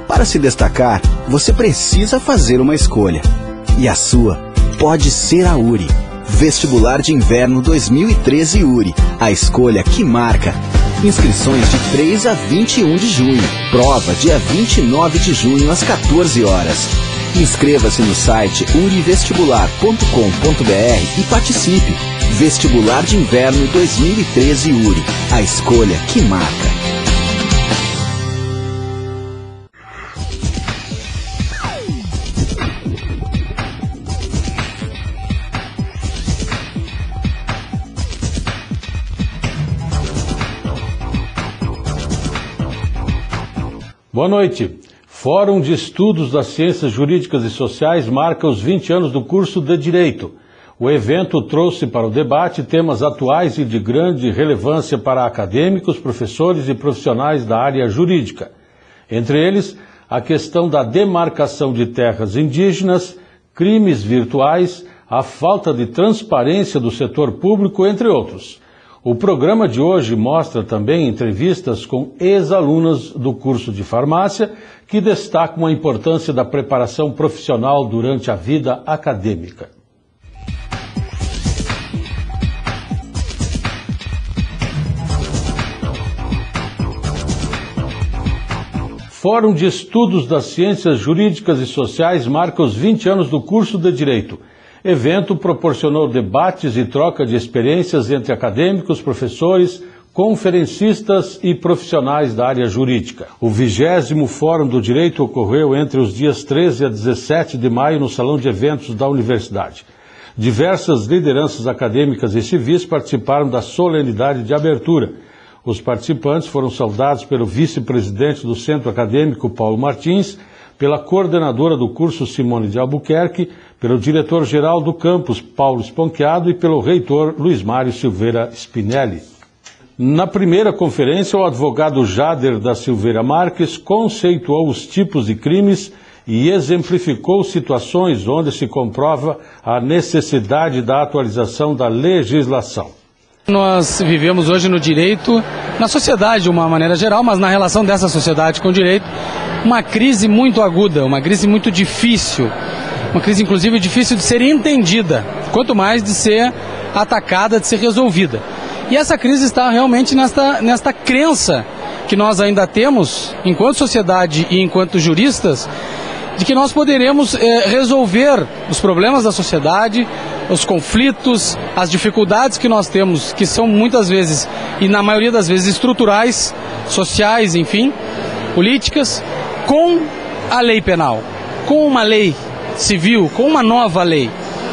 Para se destacar, você precisa fazer uma escolha. E a sua pode ser a URI. Vestibular de Inverno 2013 URI. A escolha que marca. Inscrições de 3 a 21 de junho. Prova dia 29 de junho às 14 horas. Inscreva-se no site urivestibular.com.br e participe. Vestibular de Inverno 2013 URI. A escolha que marca. Boa noite. Fórum de Estudos das Ciências Jurídicas e Sociais marca os 20 anos do curso de Direito. O evento trouxe para o debate temas atuais e de grande relevância para acadêmicos, professores e profissionais da área jurídica. Entre eles, a questão da demarcação de terras indígenas, crimes virtuais, a falta de transparência do setor público, entre outros. O programa de hoje mostra também entrevistas com ex-alunas do curso de farmácia que destacam a importância da preparação profissional durante a vida acadêmica. Fórum de Estudos das Ciências Jurídicas e Sociais marca os 20 anos do curso de Direito. Evento proporcionou debates e troca de experiências entre acadêmicos, professores, conferencistas e profissionais da área jurídica. O 20º Fórum do Direito ocorreu entre os dias 13 a 17 de maio no Salão de Eventos da Universidade. Diversas lideranças acadêmicas e civis participaram da solenidade de abertura. Os participantes foram saudados pelo vice-presidente do Centro Acadêmico, Paulo Martins, pela coordenadora do curso, Simone de Albuquerque, pelo diretor-geral do campus, Paulo Esponquiado, e pelo reitor, Luiz Mário Silveira Spinelli. Na primeira conferência, o advogado Jader da Silveira Marques conceituou os tipos de crimes e exemplificou situações onde se comprova a necessidade da atualização da legislação. Nós vivemos hoje no direito, na sociedade de uma maneira geral, mas na relação dessa sociedade com o direito, uma crise muito aguda, uma crise muito difícil, uma crise inclusive difícil de ser entendida, quanto mais de ser atacada, de ser resolvida. E essa crise está realmente nesta crença que nós ainda temos, enquanto sociedade e enquanto juristas, de que nós poderemos resolver os problemas da sociedade, os conflitos, as dificuldades que nós temos, que são muitas vezes, e na maioria das vezes estruturais, sociais, enfim, políticas, com a lei penal, com uma lei civil, com uma nova lei.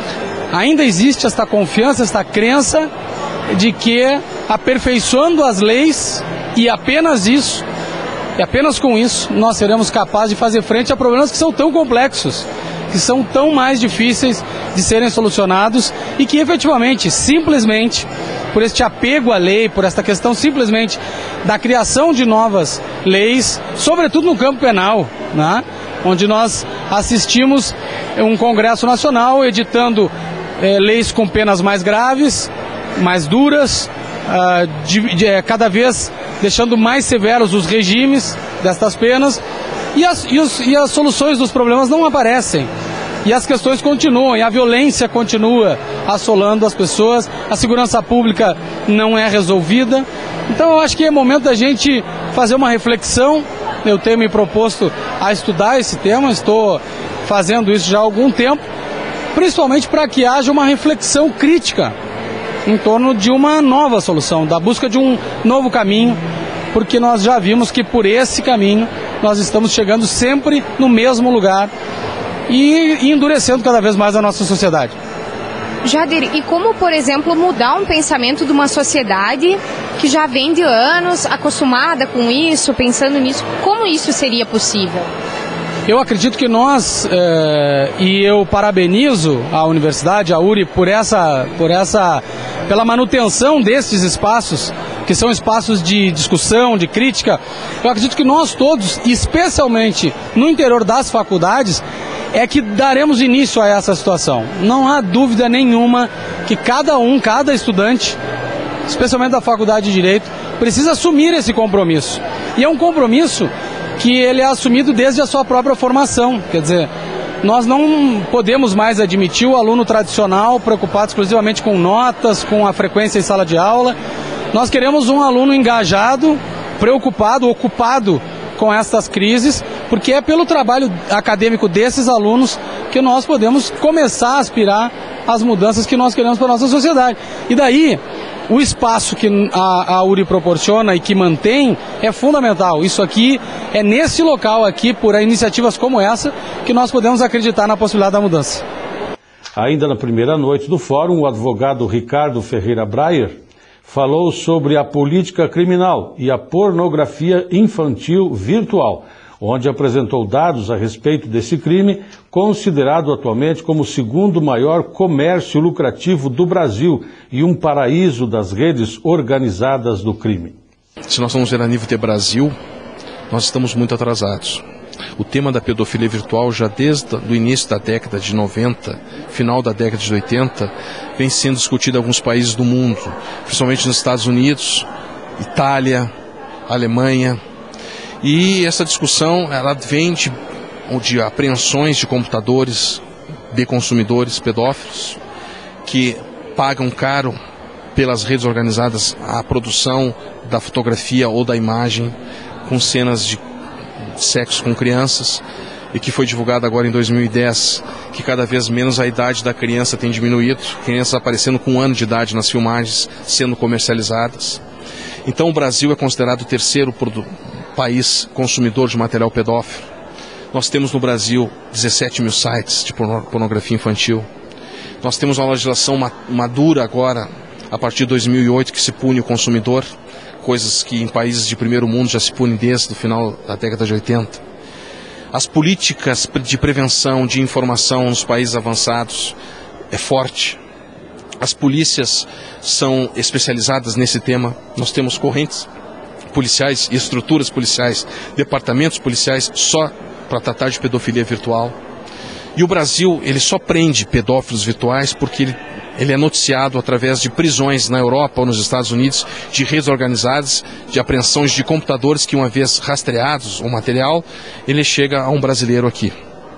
Ainda existe esta confiança, esta crença de que aperfeiçoando as leis e apenas isso, e apenas com isso, nós seremos capazes de fazer frente a problemas que são tão complexos, que são tão mais difíceis de serem solucionados e que efetivamente, simplesmente, por este apego à lei, por esta questão simplesmente da criação de novas leis, sobretudo no campo penal, né? Onde nós assistimos um Congresso Nacional editando leis com penas mais graves, mais duras, cada vez deixando mais severos os regimes destas penas, e as soluções dos problemas não aparecem. E as questões continuam, e a violência continua assolando as pessoas, a segurança pública não é resolvida. Então eu acho que é momento da gente fazer uma reflexão. Eu tenho me proposto a estudar esse tema, estou fazendo isso já há algum tempo, principalmente para que haja uma reflexão crítica em torno de uma nova solução, da busca de um novo caminho, porque nós já vimos que por esse caminho nós estamos chegando sempre no mesmo lugar e endurecendo cada vez mais a nossa sociedade. Jader, e como, por exemplo, mudar um pensamento de uma sociedade que já vem de anos acostumada com isso, pensando nisso? Como isso seria possível? Eu acredito que nós, e eu parabenizo a universidade, a URI, pela manutenção destes espaços, que são espaços de discussão, de crítica. Eu acredito que nós todos, especialmente no interior das faculdades, é que daremos início a essa situação. Não há dúvida nenhuma que cada estudante, especialmente da Faculdade de Direito, precisa assumir esse compromisso. E é um compromisso que ele é assumido desde a sua própria formação. Quer dizer, nós não podemos mais admitir o aluno tradicional preocupado exclusivamente com notas, com a frequência em sala de aula. Nós queremos um aluno engajado, preocupado, ocupado com essas crises, porque é pelo trabalho acadêmico desses alunos que nós podemos começar a aspirar às mudanças que nós queremos para a nossa sociedade. E daí, o espaço que a URI proporciona e que mantém é fundamental. Isso aqui, é nesse local aqui, por iniciativas como essa, que nós podemos acreditar na possibilidade da mudança. Ainda na primeira noite do fórum, o advogado Ricardo Ferreira Breyer falou sobre a política criminal e a pornografia infantil virtual, onde apresentou dados a respeito desse crime, considerado atualmente como o segundo maior comércio lucrativo do Brasil e um paraíso das redes organizadas do crime. Se nós vamos ver a nível de Brasil, nós estamos muito atrasados. O tema da pedofilia virtual, já desde o início da década de 90, final da década de 80, vem sendo discutido em alguns países do mundo, principalmente nos Estados Unidos, Itália, Alemanha. E essa discussão, ela vem de apreensões de computadores de consumidores pedófilos que pagam caro pelas redes organizadas a produção da fotografia ou da imagem com cenas de sexo com crianças, e que foi divulgado agora em 2010, que cada vez menos a idade da criança tem diminuído, crianças aparecendo com 1 ano de idade nas filmagens sendo comercializadas. Então o Brasil é considerado o terceiro país consumidor de material pedófilo. Nós temos no Brasil 17 mil sites de pornografia infantil. Nós temos uma legislação madura agora, a partir de 2008, que se pune o consumidor, coisas que em países de primeiro mundo já se punem desde o final da década de 80. As políticas de prevenção, de informação nos países avançados é forte. As polícias são especializadas nesse tema. Nós temos correntes policiais e estruturas policiais, departamentos policiais só para tratar de pedofilia virtual. E o Brasil, ele só prende pedófilos virtuais porque ele é noticiado através de prisões na Europa ou nos Estados Unidos, de redes organizadas, de apreensões de computadores que, uma vez rastreados o material, ele chega a um brasileiro aqui.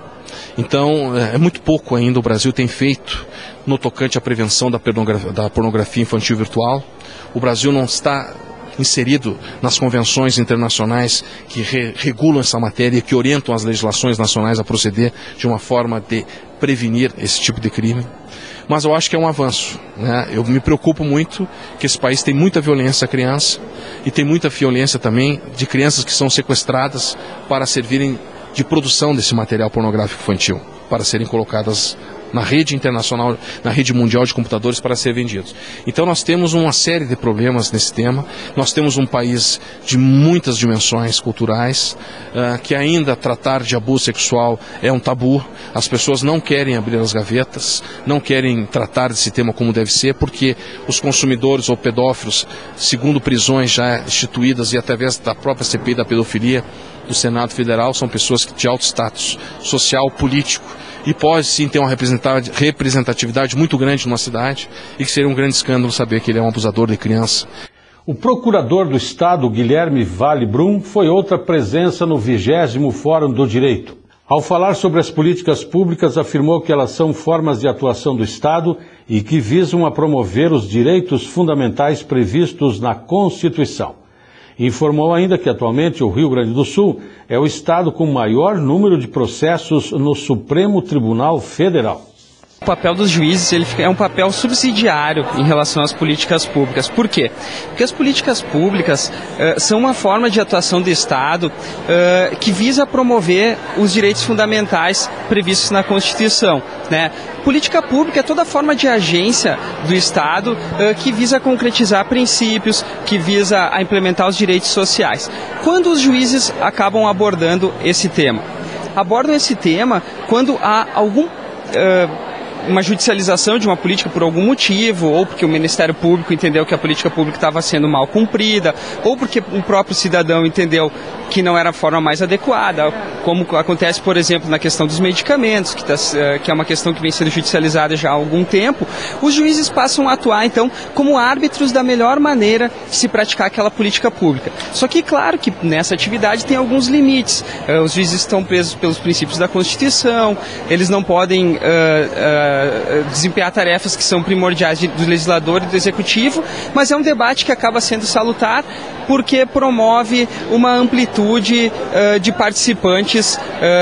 Então, é muito pouco ainda o Brasil tem feito no tocante à prevenção da pornografia infantil virtual. O Brasil não está inserido nas convenções internacionais que regulam essa matéria e que orientam as legislações nacionais a proceder de uma forma de prevenir esse tipo de crime. Mas eu acho que é um avanço, né? Eu me preocupo muito que esse país tem muita violência à criança e tem muita violência também de crianças que são sequestradas para servirem de produção desse material pornográfico infantil, para serem colocadas na rede internacional, na rede mundial de computadores para ser vendidos. Então nós temos uma série de problemas nesse tema. Nós temos um país de muitas dimensões culturais, que ainda tratar de abuso sexual é um tabu. As pessoas não querem abrir as gavetas, não querem tratar desse tema como deve ser, porque os consumidores ou pedófilos, segundo prisões já instituídas e através da própria CPI da pedofilia do Senado Federal, são pessoas de alto status social, político, e pode sim ter uma representatividade muito grande numa cidade, e que seria um grande escândalo saber que ele é um abusador de criança. O procurador do Estado, Guilherme Vale Brum, foi outra presença no 20º Fórum do Direito. Ao falar sobre as políticas públicas, afirmou que elas são formas de atuação do Estado e que visam a promover os direitos fundamentais previstos na Constituição. Informou ainda que atualmente o Rio Grande do Sul é o estado com maior número de processos no Supremo Tribunal Federal. O papel dos juízes é um papel subsidiário em relação às políticas públicas. Por quê? Porque as políticas públicas são uma forma de atuação do Estado que visa promover os direitos fundamentais previstos na Constituição, né? Política pública é toda forma de agência do Estado que visa concretizar princípios, que visa a implementar os direitos sociais. Quando os juízes acabam abordando esse tema? Abordam esse tema quando há algum uma judicialização de uma política por algum motivo, ou porque o Ministério Público entendeu que a política pública estava sendo mal cumprida, ou porque o próprio cidadão entendeu que não era a forma mais adequada, como acontece, por exemplo, na questão dos medicamentos, que é uma questão que vem sendo judicializada já há algum tempo. Os juízes passam a atuar, então, como árbitros da melhor maneira de se praticar aquela política pública. Só que, claro que nessa atividade tem alguns limites. Os juízes estão presos pelos princípios da Constituição, eles não podem desempenhar tarefas que são primordiais do legislador e do executivo, mas é um debate que acaba sendo salutar porque promove uma amplitude de participantes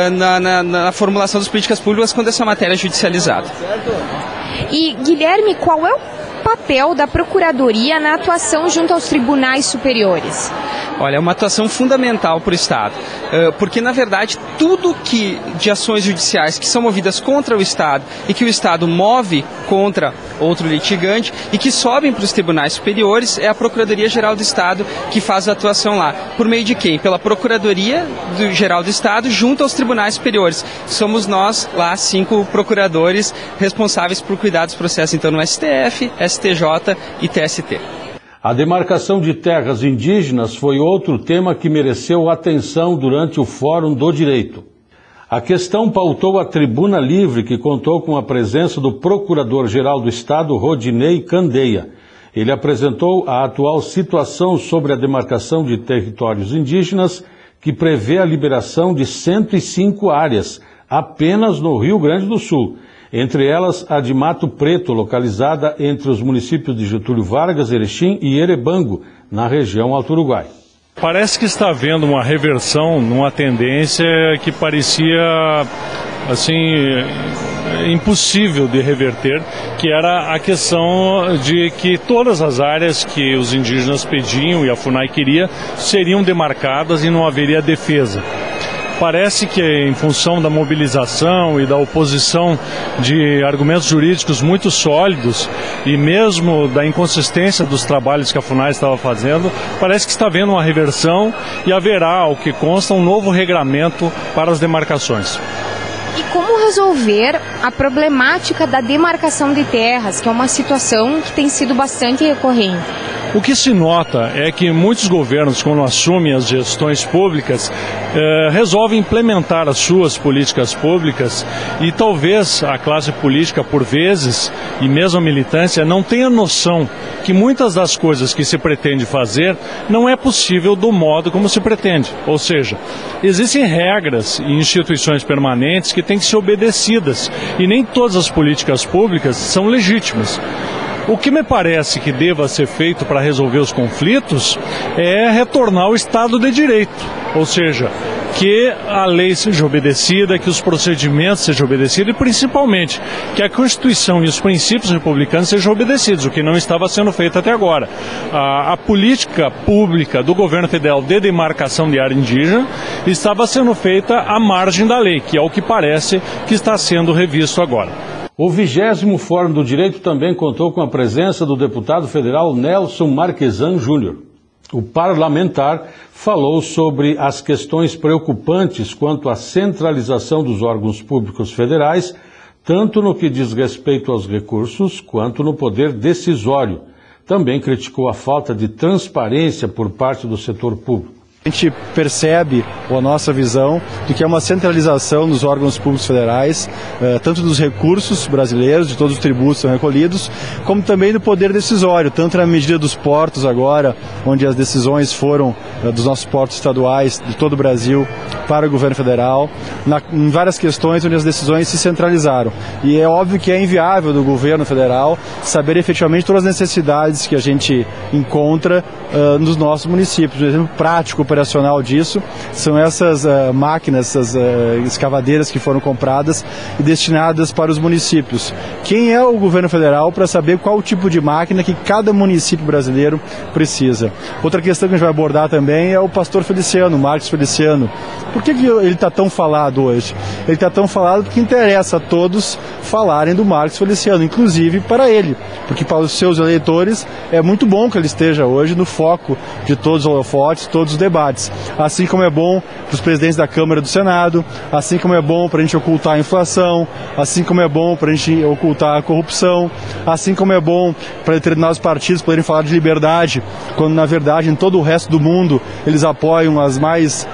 na formulação das políticas públicas quando essa matéria é judicializada. E, Guilherme, qual é o papel da Procuradoria na atuação junto aos tribunais superiores? Olha, é uma atuação fundamental para o Estado, porque, na verdade, tudo de ações judiciais que são movidas contra o Estado e que o Estado move contra outro litigante e que sobem para os tribunais superiores, é a Procuradoria-Geral do Estado que faz a atuação lá. Por meio de quem? Pela Procuradoria-Geral do Estado junto aos tribunais superiores. Somos nós, lá, 5 procuradores responsáveis por cuidar dos processos, então, no STF, STJ e TST. A demarcação de terras indígenas foi outro tema que mereceu atenção durante o Fórum do Direito. A questão pautou a Tribuna Livre, que contou com a presença do Procurador-Geral do Estado, Rodinei Candeia. Ele apresentou a atual situação sobre a demarcação de territórios indígenas, que prevê a liberação de 105 áreas, apenas no Rio Grande do Sul. Entre elas, a de Mato Preto, localizada entre os municípios de Getúlio Vargas, Erechim e Erebango, na região Alto Uruguai. Parece que está havendo uma reversão numa tendência que parecia, assim, impossível de reverter, que era a questão de que todas as áreas que os indígenas pediam e a FUNAI queria seriam demarcadas e não haveria defesa. Parece que, em função da mobilização e da oposição de argumentos jurídicos muito sólidos e mesmo da inconsistência dos trabalhos que a FUNAI estava fazendo, parece que está havendo uma reversão e haverá, ao que consta, um novo regramento para as demarcações. E como resolver a problemática da demarcação de terras, que é uma situação que tem sido bastante recorrente? O que se nota é que muitos governos, quando assumem as gestões públicas, resolvem implementar as suas políticas públicas e talvez a classe política, por vezes, e mesmo a militância, não tenha noção que muitas das coisas que se pretende fazer não é possível do modo como se pretende. Ou seja, existem regras e instituições permanentes que têm que ser obedecidas e nem todas as políticas públicas são legítimas. O que me parece que deva ser feito para resolver os conflitos é retornar ao Estado de Direito, ou seja, que a lei seja obedecida, que os procedimentos sejam obedecidos e, principalmente, que a Constituição e os princípios republicanos sejam obedecidos, o que não estava sendo feito até agora. A política pública do governo federal de demarcação de área indígena estava sendo feita à margem da lei, que é o que parece que está sendo revisto agora. O 20º Fórum do Direito também contou com a presença do deputado federal Nelson Marquesan Júnior. O parlamentar falou sobre as questões preocupantes quanto à centralização dos órgãos públicos federais, tanto no que diz respeito aos recursos quanto no poder decisório. Também criticou a falta de transparência por parte do setor público. A gente percebe, ou a nossa visão, do que é uma centralização dos órgãos públicos federais, tanto dos recursos brasileiros, de todos os tributos que são recolhidos, como também do poder decisório, tanto na medida dos portos agora, onde as decisões foram dos nossos portos estaduais, de todo o Brasil, para o governo federal, em várias questões onde as decisões se centralizaram. E é óbvio que é inviável do governo federal saber efetivamente todas as necessidades que a gente encontra nos nossos municípios. Um exemplo prático, operacional disso são essas máquinas, essas escavadeiras que foram compradas e destinadas para os municípios. Quem é o governo federal para saber qual o tipo de máquina que cada município brasileiro precisa? Outra questão que a gente vai abordar também é o pastor Feliciano, Marcos Feliciano. Por que ele está tão falado hoje? Ele está tão falado porque interessa a todos falarem do Marcos Feliciano, inclusive para ele, porque para os seus eleitores é muito bom que ele esteja hoje no foco de todos os holofotes, todos os debates. responsabilidades. Assim como é bom para os presidentes da Câmara e do Senado, assim como é bom para a gente ocultar a inflação, assim como é bom para a gente ocultar a corrupção, assim como é bom para determinados partidos poderem falar de liberdade, quando na verdade em todo o resto do mundo eles apoiam as mais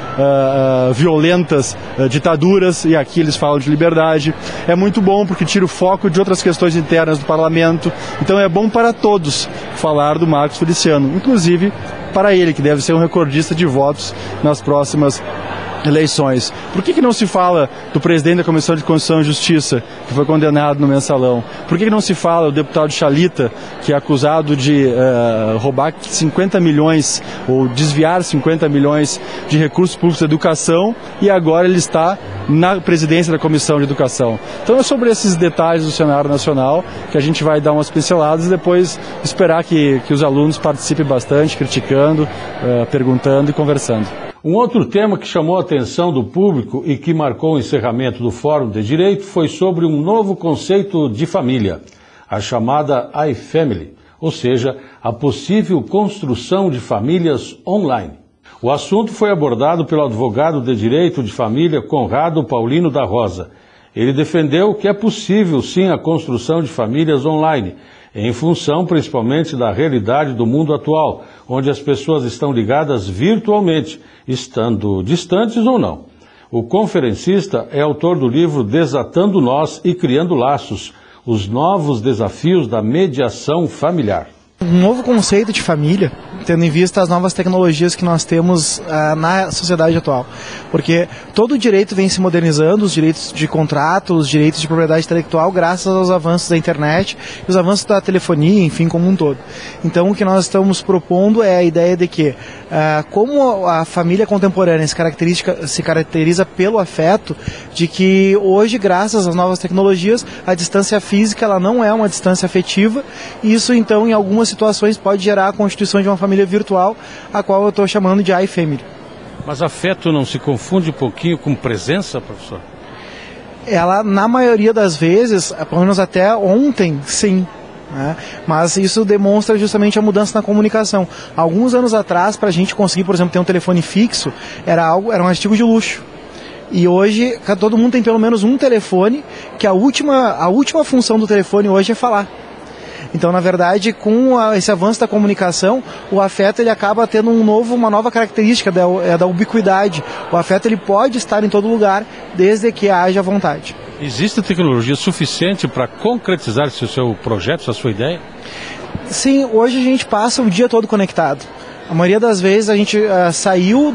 violentas ditaduras, e aqui eles falam de liberdade. É muito bom porque tira o foco de outras questões internas do parlamento. Então é bom para todos falar do Marcos Feliciano, inclusive para ele, que deve ser um recordista de votos nas próximas eleições. Por que não se fala do presidente da Comissão de Constituição e Justiça, que foi condenado no Mensalão? Por que não se fala do deputado Chalita, que é acusado de roubar 50 milhões ou desviar 50 milhões de recursos públicos da educação, e agora ele está na presidência da Comissão de Educação? Então é sobre esses detalhes do cenário nacional que a gente vai dar umas pinceladas e depois esperar que os alunos participem bastante, criticando, perguntando e conversando. Um outro tema que chamou a atenção do público e que marcou o encerramento do Fórum de Direito foi sobre um novo conceito de família, a chamada iFamily, ou seja, a possível construção de famílias online. O assunto foi abordado pelo advogado de Direito de Família Conrado Paulino da Rosa. Ele defendeu que é possível sim a construção de famílias online, em função principalmente da realidade do mundo atual, onde as pessoas estão ligadas virtualmente, estando distantes ou não. O conferencista é autor do livro Desatando Nós e Criando Laços, os novos desafios da mediação familiar. Um novo conceito de família, tendo em vista as novas tecnologias que nós temos na sociedade atual. Porque todo o direito vem se modernizando, os direitos de contrato, os direitos de propriedade intelectual, graças aos avanços da internet e os avanços da telefonia, enfim, como um todo. Então o que nós estamos propondo é a ideia de que, como a família contemporânea se caracteriza pelo afeto, de que hoje, graças às novas tecnologias, a distância física ela não é uma distância afetiva, e isso então em algumas situações pode gerar a constituição de uma família virtual, a qual eu estou chamando de iFamily. Mas afeto não se confunde um pouquinho com presença, professor? Ela, na maioria das vezes, pelo menos até ontem, sim. Mas isso demonstra justamente a mudança na comunicação. Alguns anos atrás, para a gente conseguir, por exemplo, ter um telefone fixo, era um artigo de luxo. E hoje, todo mundo tem pelo menos um telefone, que a última função do telefone hoje é falar. Então, na verdade, com esse avanço da comunicação, o afeto ele acaba tendo uma nova característica, da ubiquidade. O afeto ele pode estar em todo lugar, desde que haja vontade. Existe tecnologia suficiente para concretizar esse seu projeto, essa sua ideia? Sim, hoje a gente passa o dia todo conectado. A maioria das vezes a gente saiu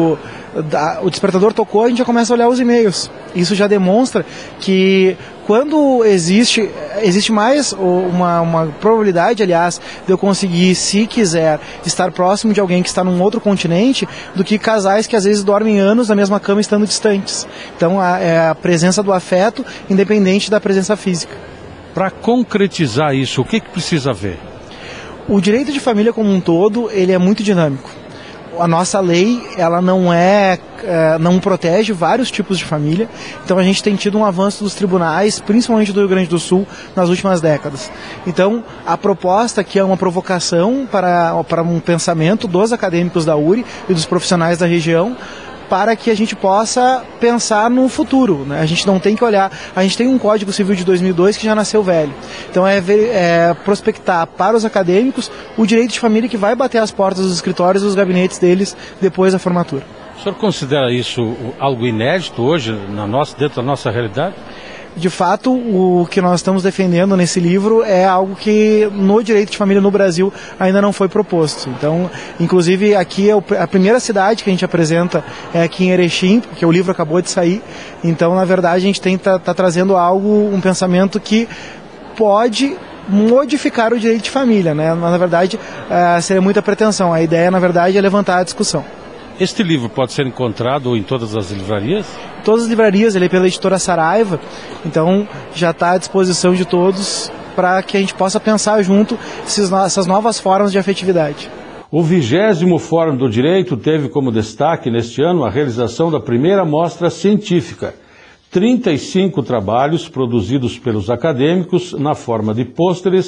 o despertador tocou, a gente já começa a olhar os e-mails. Isso já demonstra que quando existe mais uma probabilidade, aliás, de eu conseguir, se quiser, estar próximo de alguém que está num outro continente, do que casais que às vezes dormem anos na mesma cama estando distantes. Então é a presença do afeto independente da presença física. Para concretizar isso, o que precisa haver? O direito de família como um todo, ele é muito dinâmico. A nossa lei, ela não protege vários tipos de família, então a gente tem tido um avanço dos tribunais, principalmente do Rio Grande do Sul, nas últimas décadas. Então, a proposta aqui é uma provocação para um pensamento dos acadêmicos da URI e dos profissionais da região, para que a gente possa pensar no futuro, né? A gente não tem que olhar, a gente tem um Código Civil de 2002 que já nasceu velho, então é prospectar para os acadêmicos o direito de família que vai bater as portas dos escritórios e dos gabinetes deles depois da formatura. O senhor considera isso algo inédito hoje, dentro da nossa realidade? De fato, o que nós estamos defendendo nesse livro é algo que no direito de família no Brasil ainda não foi proposto. Então, inclusive aqui a primeira cidade que a gente apresenta é aqui em Erechim, porque o livro acabou de sair. Então, na verdade, a gente está trazendo um pensamento que pode modificar o direito de família, né? Mas, na verdade, seria muita pretensão. A ideia, na verdade, é levantar a discussão. Este livro pode ser encontrado em todas as livrarias? Todas as livrarias, ele é pela editora Saraiva, então já está à disposição de todos para que a gente possa pensar junto essas novas formas de afetividade. O 20º Fórum do Direito teve como destaque neste ano a realização da primeira mostra científica. 35 trabalhos produzidos pelos acadêmicos na forma de pôsteres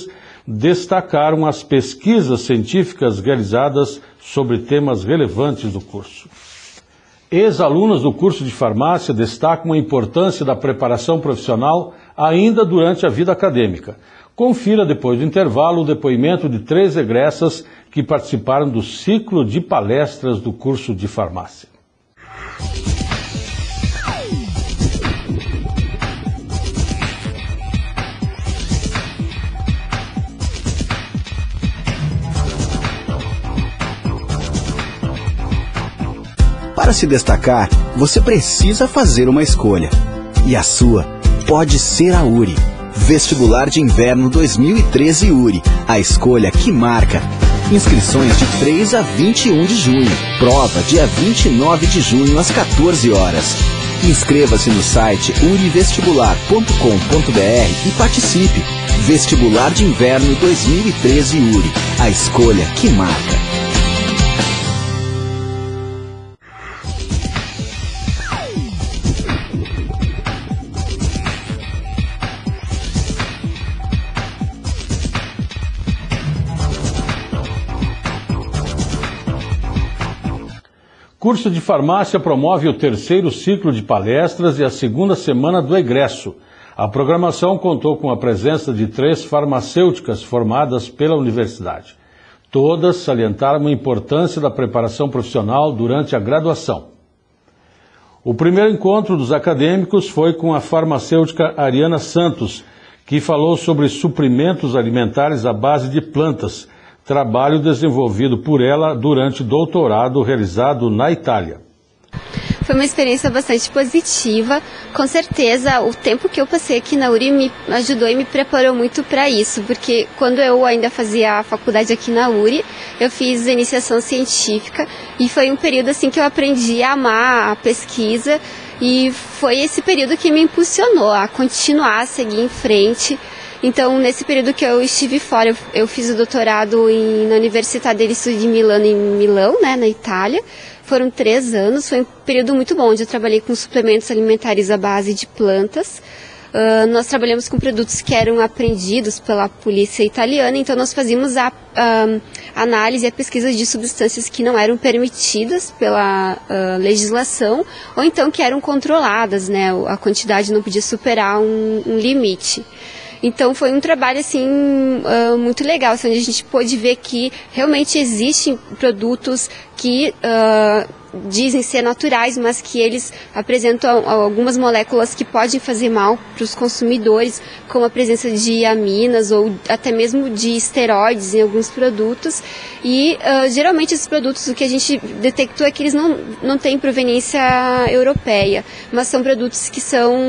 destacaram as pesquisas científicas realizadas sobre temas relevantes do curso. Ex-alunas do curso de farmácia destacam a importância da preparação profissional ainda durante a vida acadêmica. Confira depois do intervalo o depoimento de 3 egressas que participaram do ciclo de palestras do curso de farmácia. Para se destacar, você precisa fazer uma escolha. E a sua pode ser a URI. Vestibular de Inverno 2013 URI. A escolha que marca. Inscrições de 3 a 21 de junho. Prova dia 29 de junho às 14 horas. Inscreva-se no site urivestibular.com.br e participe. Vestibular de Inverno 2013 URI. A escolha que marca. Curso de Farmácia promove o 3º ciclo de palestras e a 2ª semana do egresso. A programação contou com a presença de 3 farmacêuticas formadas pela universidade. Todas salientaram a importância da preparação profissional durante a graduação. O primeiro encontro dos acadêmicos foi com a farmacêutica Ariana Santos, que falou sobre suprimentos alimentares à base de plantas, trabalho desenvolvido por ela durante o doutorado realizado na Itália. Foi uma experiência bastante positiva. Com certeza, o tempo que eu passei aqui na URI me ajudou e me preparou muito para isso, porque quando eu ainda fazia a faculdade aqui na URI, eu fiz a iniciação científica e foi um período assim que eu aprendi a amar a pesquisa e foi esse período que me impulsionou a continuar, a seguir em frente. Então, nesse período que eu estive fora, eu fiz o doutorado na Università degli Studi di Milano, em Milão, né, na Itália. Foram 3 anos, foi um período muito bom, onde eu trabalhei com suplementos alimentares à base de plantas. Nós trabalhamos com produtos que eram apreendidos pela polícia italiana, então nós fazíamos a análise e a pesquisa de substâncias que não eram permitidas pela legislação, ou então que eram controladas, né, a quantidade não podia superar um limite. Então foi um trabalho assim muito legal, assim, onde a gente pôde ver que realmente existem produtos que dizem ser naturais, mas que eles apresentam algumas moléculas que podem fazer mal para os consumidores, como a presença de aminas ou até mesmo de esteroides em alguns produtos. E geralmente esses produtos, o que a gente detectou é que eles não têm proveniência europeia, mas são produtos que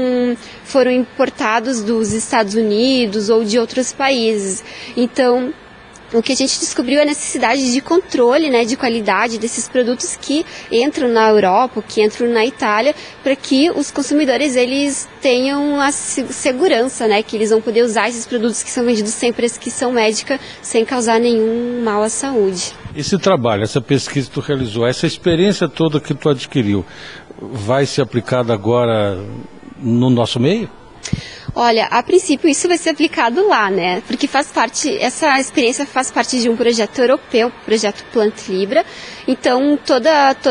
foram importados dos Estados Unidos ou de outros países. Então, o que a gente descobriu é a necessidade de controle, né, de qualidade desses produtos que entram na Europa, que entram na Itália, para que os consumidores eles tenham a segurança, né, que eles vão poder usar esses produtos que são vendidos sem prescrição médica, sem causar nenhum mal à saúde. Esse trabalho, essa pesquisa que tu realizou, essa experiência toda que tu adquiriu, vai ser aplicada agora no nosso meio? Olha, a princípio isso vai ser aplicado lá, né? Porque essa experiência faz parte de um projeto europeu, o projeto Plant Libra. Então toda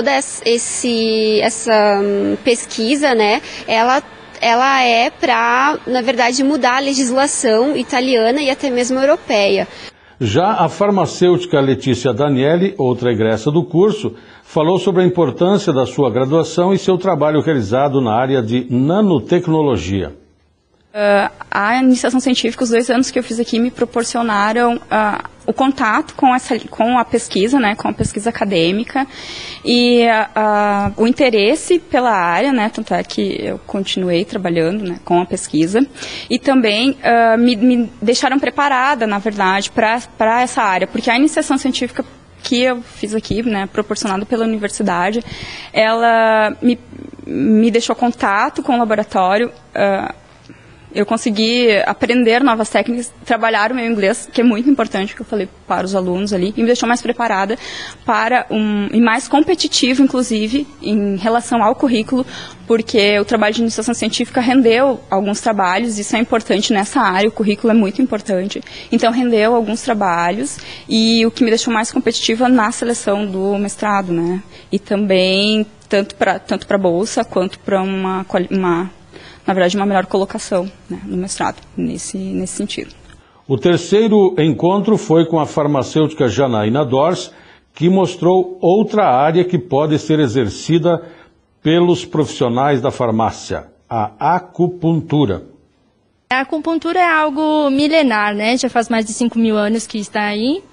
essa pesquisa, né? Ela é para, na verdade, mudar a legislação italiana e até mesmo europeia. Já a farmacêutica Letícia Daniele, outra egressa do curso, falou sobre a importância da sua graduação e seu trabalho realizado na área de nanotecnologia. A iniciação científica, os 2 anos que eu fiz aqui me proporcionaram o contato com a pesquisa, né, com a pesquisa acadêmica e o interesse pela área, né, tanto é que eu continuei trabalhando, né, com a pesquisa e também me deixaram preparada, na verdade, para essa área, porque a iniciação científica que eu fiz aqui, né, proporcionada pela universidade, ela me deixou contato com o laboratório eu consegui aprender novas técnicas, trabalhar o meu inglês, que é muito importante, que eu falei para os alunos ali, e me deixou mais preparada para e mais competitivo, inclusive, em relação ao currículo, porque o trabalho de iniciação científica rendeu alguns trabalhos, isso é importante nessa área, o currículo é muito importante, então rendeu alguns trabalhos, e o que me deixou mais competitiva na seleção do mestrado, né, e também tanto para bolsa, quanto para na verdade, uma melhor colocação, né, no mestrado, nesse sentido. O terceiro encontro foi com a farmacêutica Janaína Dors, que mostrou outra área que pode ser exercida pelos profissionais da farmácia, a acupuntura. A acupuntura é algo milenar, né? Já faz mais de 5.000 anos que está aí.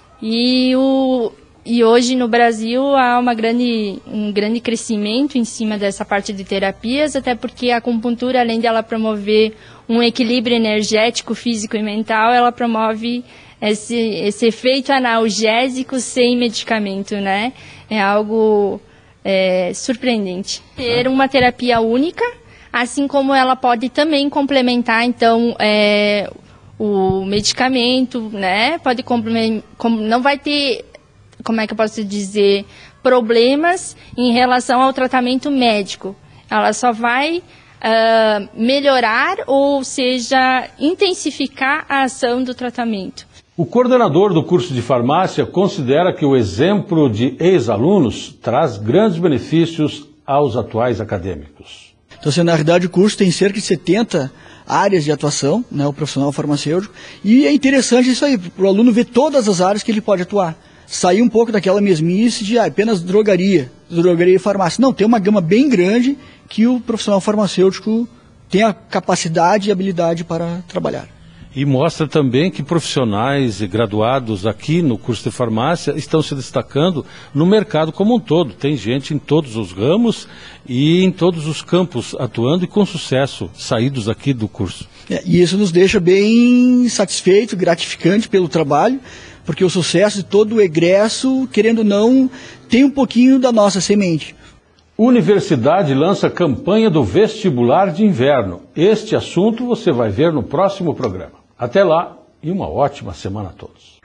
E hoje no Brasil há um grande crescimento em cima dessa parte de terapias, até porque a acupuntura, além de ela promover um equilíbrio energético, físico e mental, ela promove esse efeito analgésico sem medicamento, né? É algo surpreendente. Ter uma terapia única, assim como ela pode também complementar, então, o medicamento, né? Pode complementar, não vai ter, como é que eu posso dizer, problemas em relação ao tratamento médico. Ela só vai melhorar, ou seja, intensificar a ação do tratamento. O coordenador do curso de farmácia considera que o exemplo de ex-alunos traz grandes benefícios aos atuais acadêmicos. Então, assim, na realidade, o curso tem cerca de 70 áreas de atuação, né, o profissional farmacêutico, e é interessante isso aí, para o aluno ver todas as áreas que ele pode atuar. Sair um pouco daquela mesmice de apenas drogaria e farmácia. Não, tem uma gama bem grande que o profissional farmacêutico tem a capacidade e habilidade para trabalhar. E mostra também que profissionais e graduados aqui no curso de farmácia estão se destacando no mercado como um todo. Tem gente em todos os ramos e em todos os campos atuando e com sucesso, saídos aqui do curso. E isso nos deixa bem satisfeito, gratificante pelo trabalho, porque o sucesso de todo o egresso, querendo ou não, tem um pouquinho da nossa semente. Universidade lança campanha do vestibular de inverno. Este assunto você vai ver no próximo programa. Até lá e uma ótima semana a todos.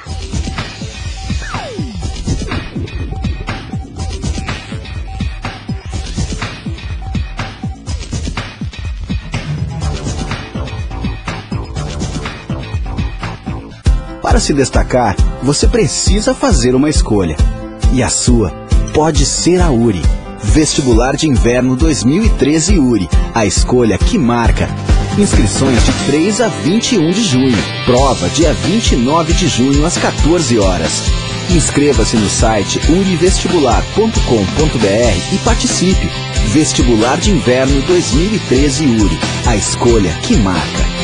Para se destacar, você precisa fazer uma escolha. E a sua pode ser a URI. Vestibular de Inverno 2013 URI. A escolha que marca. Inscrições de 3 a 21 de junho. Prova dia 29 de junho às 14 horas. Inscreva-se no site urivestibular.com.br e participe. Vestibular de Inverno 2013 URI. A escolha que marca.